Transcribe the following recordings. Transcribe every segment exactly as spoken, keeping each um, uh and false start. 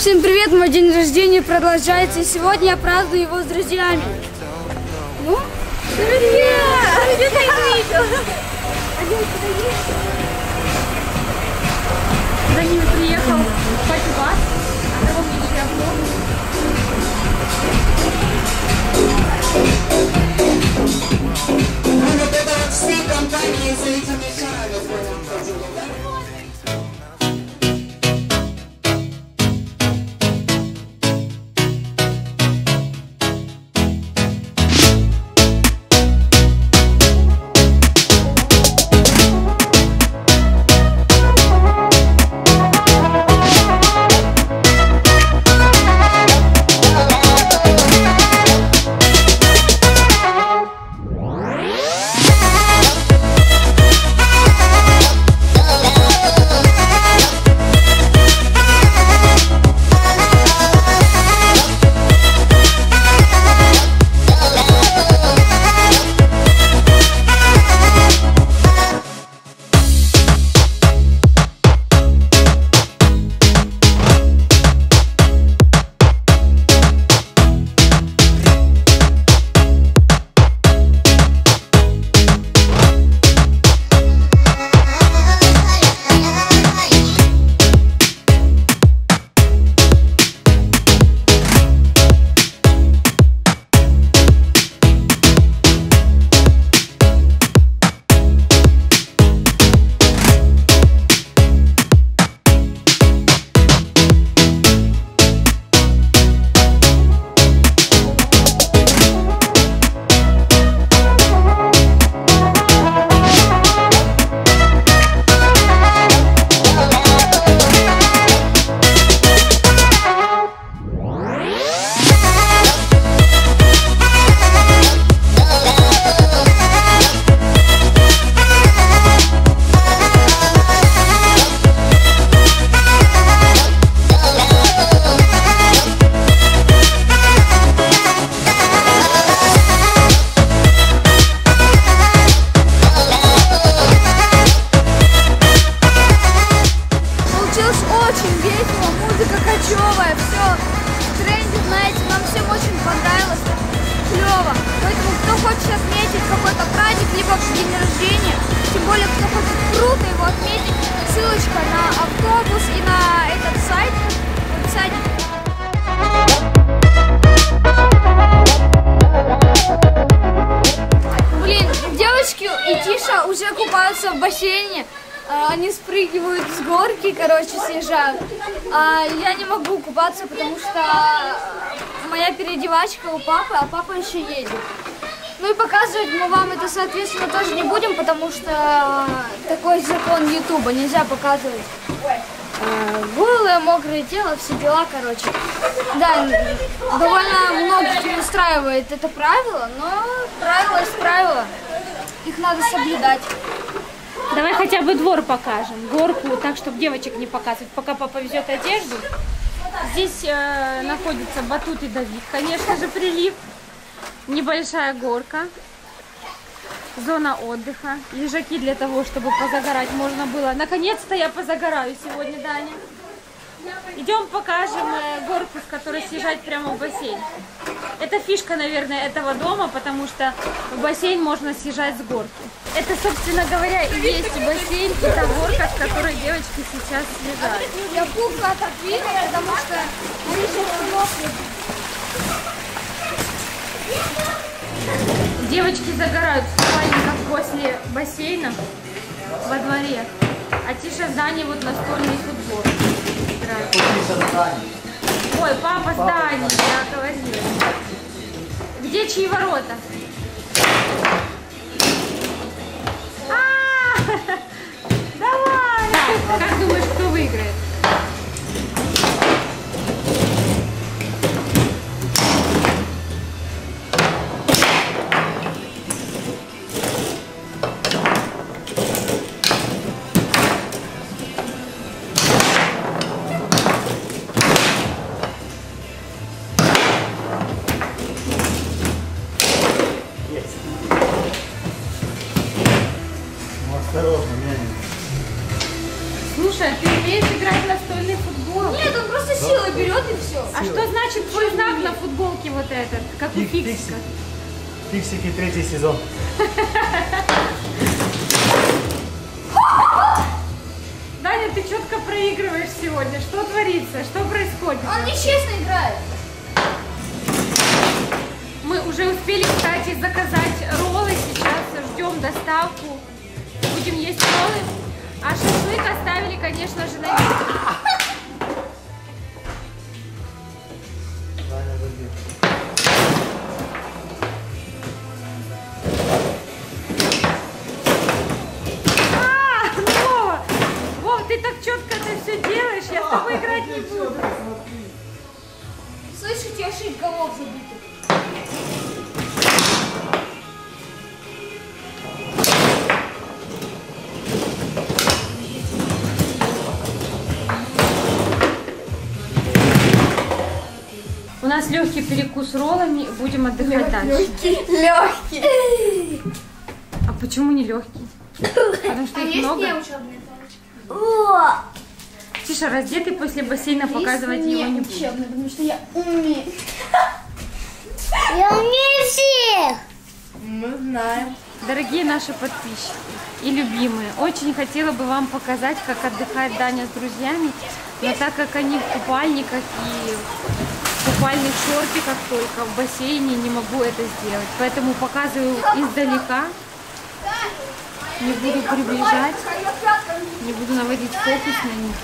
Всем привет, мой день рождения продолжается, и сегодня я праздную его с друзьями. Ну, привет! Где ты их видел? За ними приехал папа Бас, а того мне еще отметить какой-то праздник, либо день рождения, тем более кто хочет круто его отметить, ссылочка на автобус и на этот сайт в описании. Блин, девочки и Тиша уже купаются в бассейне, они спрыгивают с горки, короче, съезжают, а я не могу купаться, потому что моя переодевачка у папы, а папа еще едет. Ну и показывать мы вам это, соответственно, тоже не будем, потому что такой закон Ютуба, нельзя показывать э, голое, мокрое тело, все дела, короче. Да, довольно многих не устраивает это правило, но правило есть правило, их надо соблюдать. Давай хотя бы двор покажем, горку, так, чтобы девочек не показывать, пока папа везет одежду. Здесь э, находится Батут и Давид, конечно же, прилив. Небольшая горка, зона отдыха, лежаки для того, чтобы позагорать можно было. Наконец-то я позагораю сегодня, Даня. Идем покажем горку, с которой съезжать прямо в бассейн. Это фишка, наверное, этого дома, потому что в бассейн можно съезжать с горки. Это, собственно говоря, и есть бассейн, это горка, с которой девочки сейчас съезжают. Я пухну отодвигаю, потому что девочки загорают в купальниках после бассейна во дворе, а Тиша с Даней вот настольный футбол играют. Ой, папа с Даней, я говорила. Где чьи ворота? А-а-а! Давай! Как думаешь, кто выиграет? Осторожно, нянь. Слушай, ты умеешь играть берет и все. А что значит твой знак на футболке вот этот, как у Фиксика? Фиксики третий сезон. Даня, ты четко проигрываешь сегодня. Что творится? Что происходит? Он нечестно играет. Мы уже успели, кстати, заказать роллы. Сейчас ждем доставку. Будем есть роллы. А шашлык оставили, конечно же, на видео. А, Вова! Вов, ты так четко это все делаешь, я с тобой играть не буду. Слышите, у тебя шесть голов забитых. У нас легкий перекус роллами, будем отдыхать дальше. Легкий. Легкий. А почему не легкий? Потому что А их есть много. не учебная палочка? Тиша, раздетый после бассейна показывать его не буду. Учебная, потому что я умею. Я умею всех. Мы знаем. Дорогие наши подписчики и любимые, очень хотела бы вам показать, как отдыхает Даня с друзьями, но так как они в купальниках и в купальных шортиках только, в бассейне не могу это сделать. Поэтому показываю издалека, не буду приближать, не буду наводить фокус на них.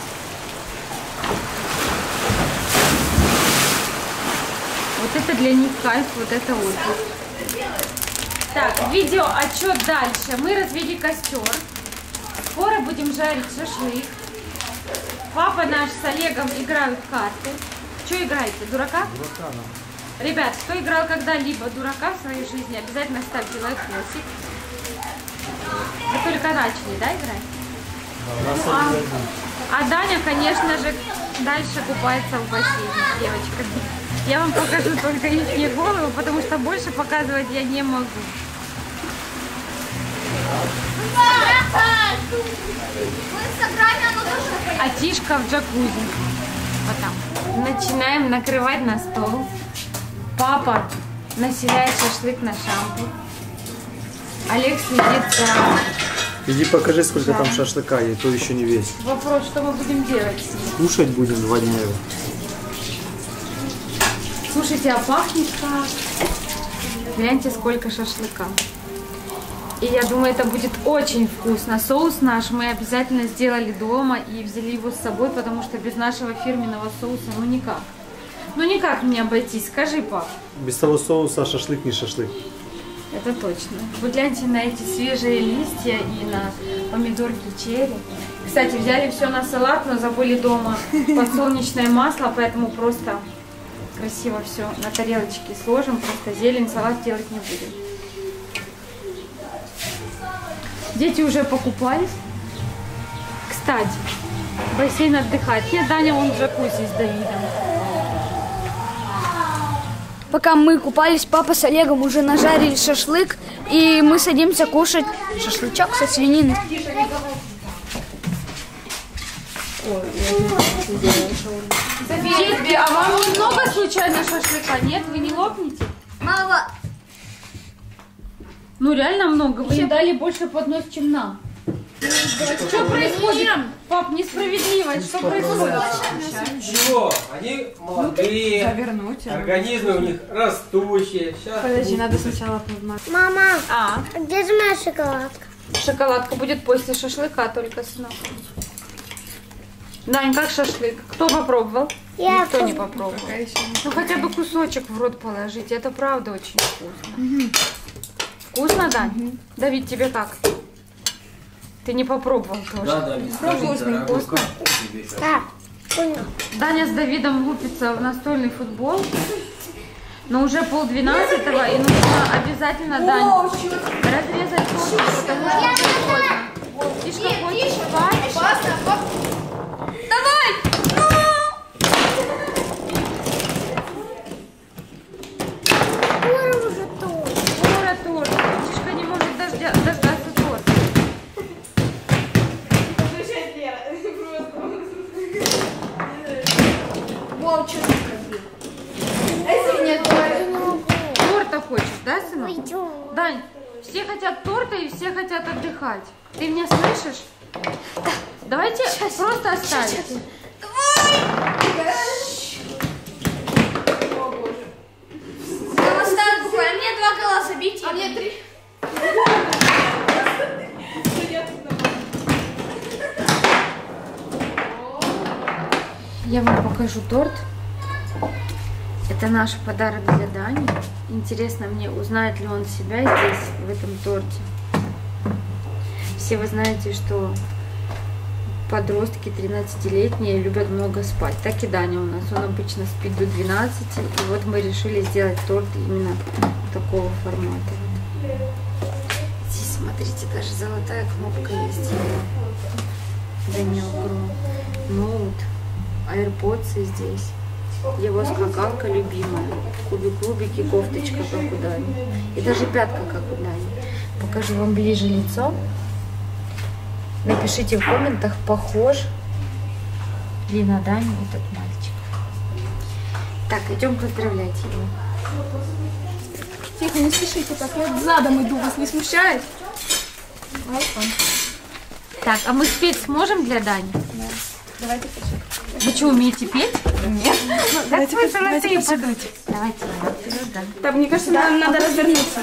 Вот это для них кайф, вот это отдых. Так, видео отчет дальше. Мы развели костер. Скоро будем жарить шашлык. Папа наш с Олегом играют в карты. Что играете? Дурака? Дурака, да. Ребят, кто играл когда-либо дурака в своей жизни, обязательно ставьте лайкосик. Вы только начали, да, играть? Да, у нас А, один. а Даня, конечно же, дальше купается в бассейне с девочками. Я вам покажу только их голову, потому что больше показывать я не могу. А Тишка в джакузи. Вот там. Начинаем накрывать на стол. Папа населяет шашлык на шампур. Олег следит за... Иди покажи, сколько там шашлыка, и то еще не весь. Вопрос, что мы будем делать с ним? Кушать будем два дня его. Слушайте, а пахнет как? Гляньте, сколько шашлыка. И я думаю, это будет очень вкусно. Соус наш мы обязательно сделали дома и взяли его с собой, потому что без нашего фирменного соуса ну никак. Ну никак не обойтись. Скажи, пап. Без того соуса шашлык не шашлык. Это точно. Вы гляньте на эти свежие листья и на помидорки черри. Кстати, взяли все на салат, но забыли дома подсолнечное масло, поэтому просто красиво все на тарелочке сложим. Просто зелень, салат делать не будем. Дети уже покупались. Кстати, бассейн отдыхает. Нет, Даня, он в джакузи с Давидом. Пока мы купались, папа с Олегом уже нажарили шашлык, и мы садимся кушать шашлычок со свининой. Детки, а вам немного случайно шашлыка? Нет, вы не лопнете? Мама, Ну реально много. Вы им дали больше поднос, чем нам. Что происходит? Пап, несправедливость. Что происходит? Ничего, они молодые, организмы у них растущие. Сейчас Подожди, надо сначала подмазать. Мама, А, где же моя шоколадка? шоколадка будет после шашлыка только, сынок. Дань, как шашлык? Кто попробовал? Я Никто не попробовал. Ну хотя бы кусочек в рот положить. Это правда очень вкусно. Вкусно, Дань? Давид, тебе как? Ты не попробовал тоже. Да, да, Вкусно, вкусно. Так, понял. Даня с Давидом лупится в настольный футбол. Но уже полдвенадцатого, и нужно обязательно, Дань, разрезать торт, потому что уже поздно. Тишка хочет спать. давай! Скоро уже тут. Скоро торт. Тишка не может дождя- дождаться торта. Вовчик. Торта хочешь, да, сынок? Дань, все хотят торта и все хотят отдыхать. Ты меня слышишь? Давайте просто оставим. Там осталось буквально. Мне два голоса бить. А мне три. Я вам покажу торт. Это наш подарок для Дани. Интересно мне, узнает ли он себя здесь, в этом торте. Все вы знаете, что подростки тринадцатилетние любят много спать. Так и Даня у нас. Он обычно спит до двенадцати. И вот мы решили сделать торт именно такого формата. Здесь, смотрите, даже золотая кнопка есть. Daniel Grom. Ноут. AirPods здесь. Его скакалка любимая. Кубик-кубики, кофточка, как у Дани. И даже пятка, как у Дани. Покажу вам ближе лицо. Напишите в комментах, похож ли на Даню этот мальчик. Так, идем поздравлять его. Тихо, не спешите так, я задом иду, вас не смущает? Так, а мы спеть сможем для Дани? Да. Давайте пишем. Вы что, умеете петь? Нет. Так вы золотые подуть. Давайте, я вперед, да. Так, мне кажется, Да. нам надо развернуться.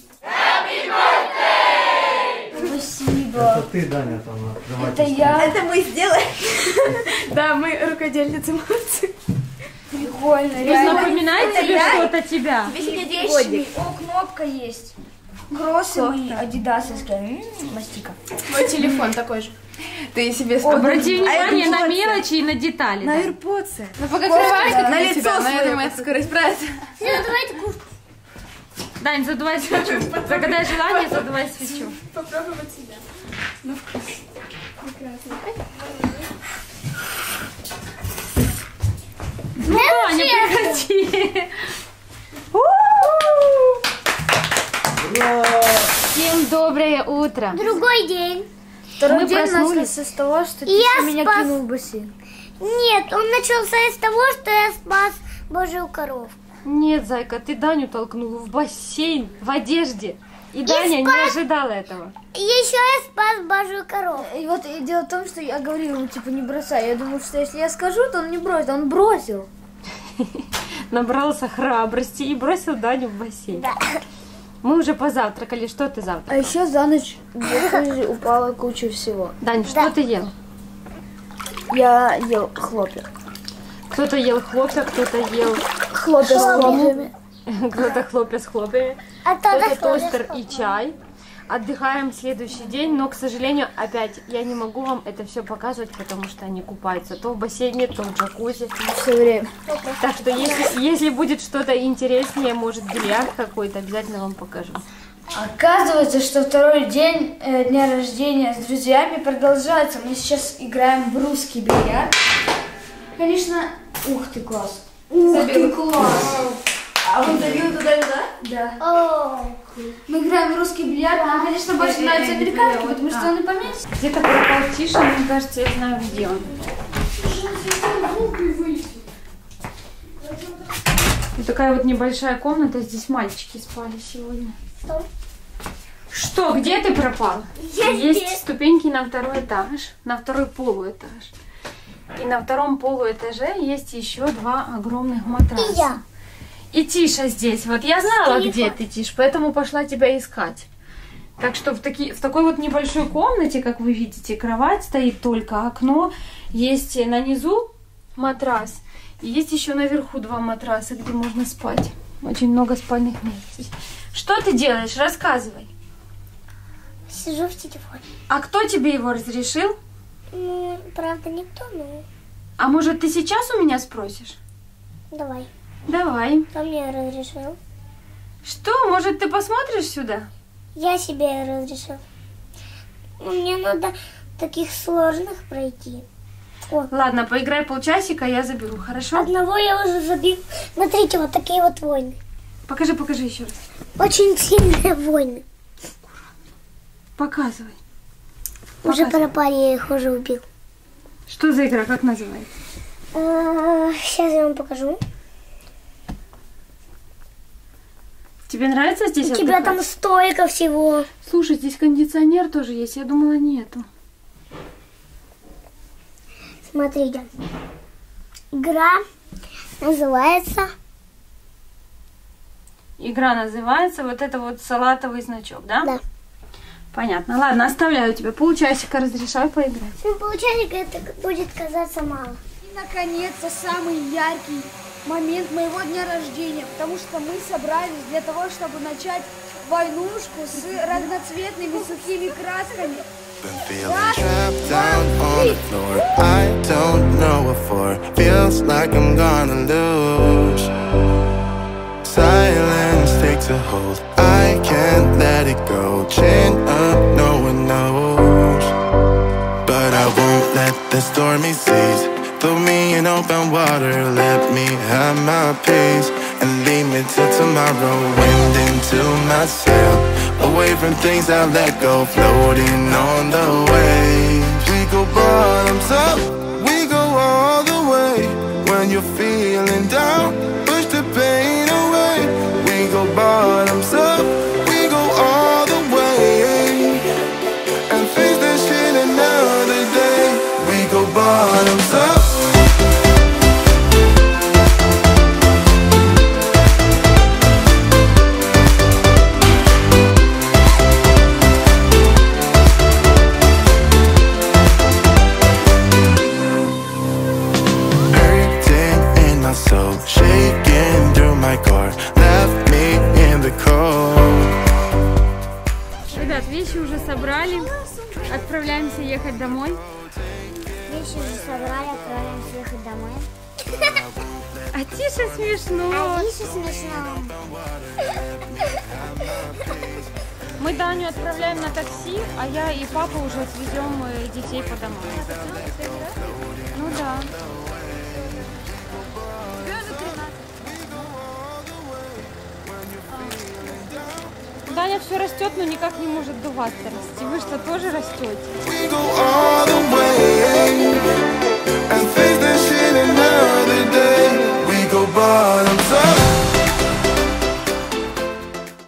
Спасибо. Это ты, Даня, там открывать. Это я. Это мы сделаем. Да, мы рукодельницы, молодцы. Прикольно. Вы Реально. напоминает Это тебе я? что-то тебя? Вещи. О, кнопка есть. Кроссы мои адидасовские. М, Мастика. Мой телефон такой же. Ты себе Обрати внимание на AirPods. мелочи и на детали. На да. AirPods. Ну пока кровать, да. на лицо, но я думаю, это скоро исправится. Все, давайте кушать. Дань, задувай свечу. Загадай желание, задувай свечу. Попробовать себя. Ну, вкус. Прекрасно. Ну, Аня, прекрати. Всем доброе утро. Другой день. Второй Мы день проснулись. начался с того, что И я ты меня спас- кинул в бассейн. Нет, он начался из того, что я спас Божью коровку. Нет, зайка, ты Даню толкнула в бассейн, в одежде. И Даня не ожидал этого. И еще я спас Божью коровку. И вот и дело в том, что я говорила ему, типа, не бросай. Я думаю, что если я скажу, то он не бросит. Он бросил. Набрался храбрости и бросил Даню в бассейн. Да. Мы уже позавтракали. Что ты завтракал? А еще за ночь где-то упала куча всего. Дань, что ты ел? Я ел хлопья. Кто-то ел хлопья, кто-то ел... Хлопья с хлопьями. Кто-то хлопья с хлопьями. А то Кто-то на тостер и чай. Отдыхаем следующий день, но, к сожалению, опять я не могу вам это все показывать, потому что они купаются то в бассейне, то в джакузи. Все время. Так что если, если будет что-то интереснее, может бильярд какой-то, обязательно вам покажу. Оказывается, что второй день э, дня рождения с друзьями продолжается. Мы сейчас играем в русский бильярд. Конечно, ух ты, класс. Ух ты, класс. А он забил туда-сюда? Да. О, Мы играем в русский бильярд. Мне, конечно, больше нравится американский, потому что он и поменьше. Где-то пропал Тиша, мне кажется, я знаю, где он. Вот такая вот небольшая комната, здесь мальчики спали сегодня. Что? Что, где ты пропал? Я Есть здесь. ступеньки на второй этаж, на второй полуэтаж. И на втором полуэтаже есть еще два огромных матраса. И я. И Тиша здесь. Вот я знала, Телефон. где ты, Тиш, поэтому пошла тебя искать. Так что в, таки, в такой вот небольшой комнате, как вы видите, кровать стоит только, окно. Есть на низу матрас. И есть еще наверху два матраса, где можно спать. Очень много спальных мест здесь. Что ты делаешь? Рассказывай. Сижу в телефоне. А кто тебе его разрешил? Ну, правда, никто, но А может, ты сейчас у меня спросишь? давай. Давай. Кто мне разрешил? Что, может, ты посмотришь сюда? Я себе разрешил. Ну, мне надо таких сложных пройти. О, Ладно, поиграй полчасика, я заберу, хорошо? одного я уже забил. Смотрите, вот такие вот войны. Покажи, покажи еще раз. Очень сильные войны. Показывай. Уже Показывай. пропали, я их уже убил. Что за игра, как называется? Сейчас я вам покажу. Тебе нравится здесь У тебя отдыхать? там столько всего. Слушай, здесь кондиционер тоже есть. Я думала, нету. Смотрите. Игра называется... Игра называется вот это вот салатовый значок, да? Да. Понятно. Ладно, оставляю тебя. Полчасика разрешаю поиграть. Ну, получается, это будет казаться мало. И, наконец-то, самый яркий момент моего дня рождения, потому что мы собрались для того, чтобы начать войнушку с разноцветными сухими красками. Trapped down on the floor, I don't know what for. Feels like I'm gonna lose. Silence takes a hold, I can't let it go. Chin up, no one knows. But I won't let the stormy seas throw me in open water. Let me have my peace and lead me till tomorrow. Wind into my sail, away from things I let go, floating on the waves. We go bottoms up, we go all the way. When you're feeling down, push the pain away. We go bottoms up, we go all the way. And face that shit another day. We go bottoms up. So shaking through my car, left me in the cold. Ребят, вещи уже собрали. Отправляемся ехать домой. Вещи уже собрали, отправляемся ехать домой. А Тише смешно. А Тише смешно. Мы Даню отправляем на такси, а я и папа уже отвезем детей по домам. Ну да. Даня все растет, но никак не может до вас расти. Вы что, тоже растете?